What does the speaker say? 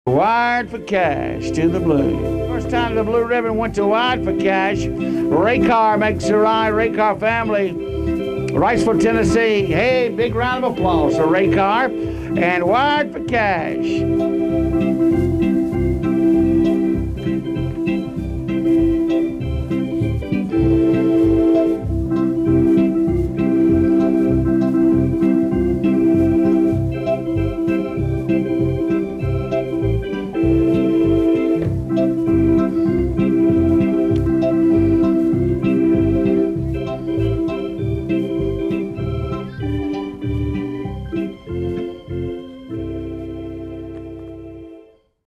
Wired for Cash to the Blue. First time the Blue Ribbon went to Wired for Cash. Ray Carr makes the ride. Ray Carr family, Riceville, Tennessee. Hey, big round of applause for Ray Carr and Wired for Cash.